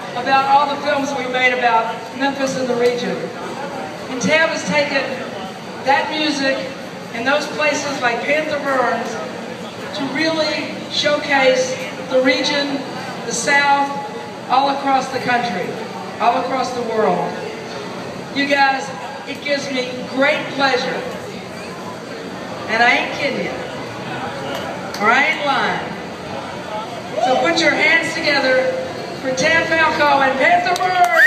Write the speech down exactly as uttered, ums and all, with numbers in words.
about all the films we made about Memphis and the region. And Tab has taken that music and those places like Panther Burns to really showcase the region, the South, all across the country, all across the world. You guys, it gives me great pleasure, and I ain't kidding you, or I ain't lying. So put your hands together for Tab Falco and Panther Burns!